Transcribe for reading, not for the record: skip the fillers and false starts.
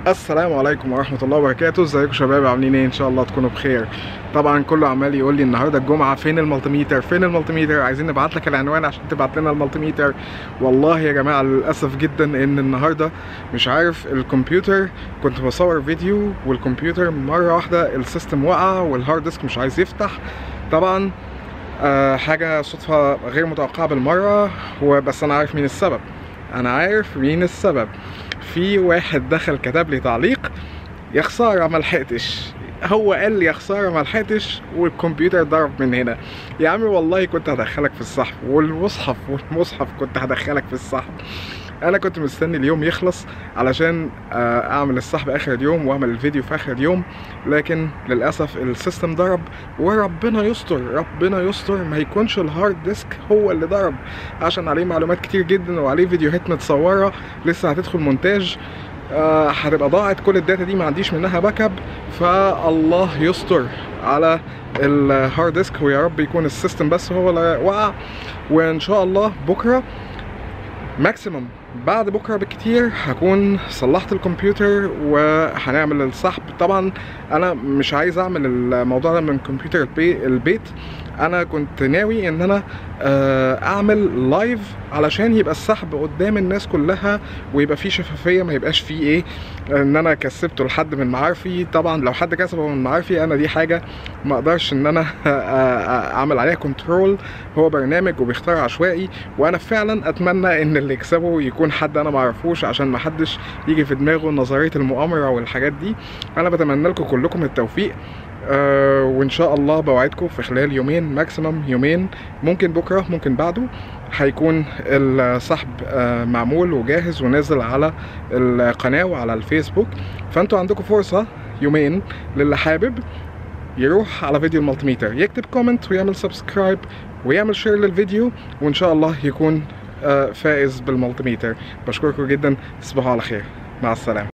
السلام عليكم ورحمة الله وبركاته. ازيكم شباب؟ عاملين ايه؟ ان شاء الله تكونوا بخير. طبعا كله عمال يقول لي النهارده الجمعة، فين المالتيميتر؟ فين المالتيميتر؟ عايزين نبعت لك العنوان عشان تبعت لنا المالتيميتر. والله يا جماعة للأسف جدا ان النهارده مش عارف الكمبيوتر، كنت بصور فيديو والكمبيوتر مرة واحدة السيستم وقع والهارد ديسك مش عايز يفتح. طبعا حاجة صدفة غير متوقعة بالمرة، وبس انا عارف مين السبب. انا عارف مين السبب. في واحد دخل كتب لي تعليق: يا خساره ملحقتش. هو قال لي يا خساره ملحقتش والكمبيوتر ضرب من هنا. يا عمي والله كنت هدخلك في السحب، والمصحف كنت هدخلك في السحب. انا كنت مستني اليوم يخلص علشان اعمل السحب اخر اليوم واعمل الفيديو في اخر اليوم، لكن للاسف السيستم ضرب. وربنا يستر، ربنا يستر ما يكونش الهارد ديسك هو اللي ضرب، عشان عليه معلومات كتير جدا وعليه فيديوهات متصوره لسه هتدخل مونتاج، هتبقى ضاعت. كل الداتا دي ما عنديش منها باك اب، فالله يستر على الهارد ديسك، ويا رب يكون السيستم بس هو اللي وقع. وان شاء الله بكره ماكسيموم بعد بكره بالكتير هكون صلحت الكمبيوتر وهنعمل السحب. طبعا انا مش عايز اعمل الموضوع ده من كمبيوتر البيت، انا كنت ناوي ان انا اعمل لايف علشان يبقى السحب قدام الناس كلها ويبقى فيه شفافيه، ما يبقاش فيه ايه ان انا كسبته لحد من معارفي. طبعا لو حد كسبه من معارفي انا دي حاجه ما اقدرش ان انا اعمل عليها كنترول، هو برنامج وبيختار عشوائي، وانا فعلا اتمنى ان اللي يكسبه يكون حد انا ما اعرفوش عشان ما حدش يجي في دماغه نظريه المؤامره والحاجات دي. انا بتمنى لكم كلكم التوفيق، وان شاء الله بوعدكم في خلال يومين ماكسيمم يومين، ممكن بكره ممكن بعده، هيكون السحب معمول وجاهز ونازل على القناه وعلى الفيسبوك. فانتوا عندكم فرصه يومين، للي حابب يروح على فيديو المالتيميتر يكتب كومنت ويعمل سبسكرايب ويعمل شير للفيديو، وان شاء الله يكون فائز بالمالتيميتر. بشكركم جدا، تصبحوا على خير، مع السلامه.